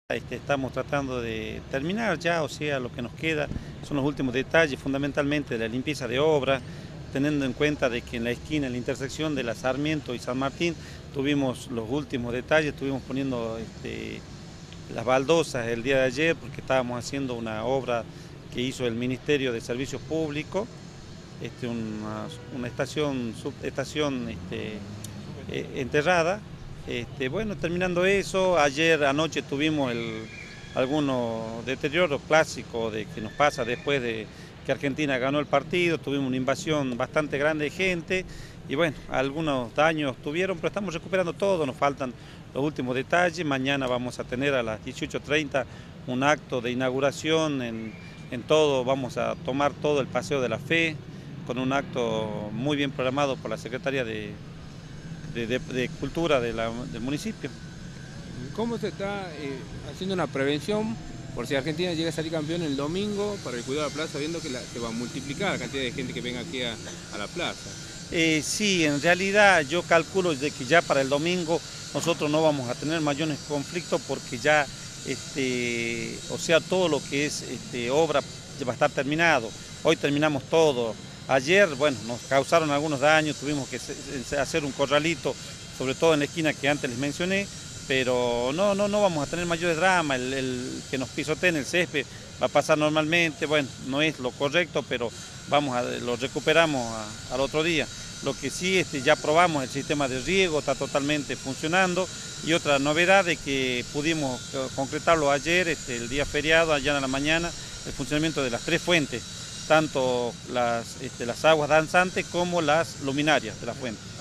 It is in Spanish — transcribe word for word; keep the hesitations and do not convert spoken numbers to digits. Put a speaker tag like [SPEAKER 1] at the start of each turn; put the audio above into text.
[SPEAKER 1] Este, estamos tratando de terminar ya, o sea, lo que nos queda son los últimos detalles, fundamentalmente de la limpieza de obra, teniendo en cuenta de que en la esquina, en la intersección de la Sarmiento y San Martín, tuvimos los últimos detalles, estuvimos poniendo este, las baldosas el día de ayer, porque estábamos haciendo una obra que hizo el Ministerio de Servicios Públicos, este, una, una estación, subestación este, eh, enterrada. Este, bueno, terminando eso, ayer anoche tuvimos el, algunos deterioros clásicos de que nos pasa después de que Argentina ganó el partido, tuvimos una invasión bastante grande de gente y bueno, algunos daños tuvieron, pero estamos recuperando todo, nos faltan los últimos detalles. Mañana vamos a tener a las dieciocho treinta un acto de inauguración en, en todo, vamos a tomar todo el Paseo de la Fe con un acto muy bien programado por la Secretaría de De, de, de cultura de la, del municipio.
[SPEAKER 2] ¿Cómo se está eh, haciendo una prevención por si Argentina llega a salir campeón el domingo para el cuidado de la plaza, viendo que la, se va a multiplicar la cantidad de gente que venga aquí a, a la plaza?
[SPEAKER 1] Eh, sí, en realidad yo calculo de que ya para el domingo nosotros no vamos a tener mayores conflictos porque ya, este, o sea, todo lo que es este, obra va a estar terminado. Hoy terminamos todo. Ayer, bueno, nos causaron algunos daños, tuvimos que hacer un corralito, sobre todo en la esquina que antes les mencioné, pero no, no, no vamos a tener mayores dramas. El, el que nos pisoteen el césped va a pasar normalmente, bueno, no es lo correcto, pero vamos a, lo recuperamos a, al otro día. Lo que sí, este, ya probamos el sistema de riego, está totalmente funcionando, y otra novedad es que pudimos concretarlo ayer, este, el día feriado, allá en la mañana, el funcionamiento de las tres fuentes, tanto las, este, las aguas danzantes como las luminarias de la fuente.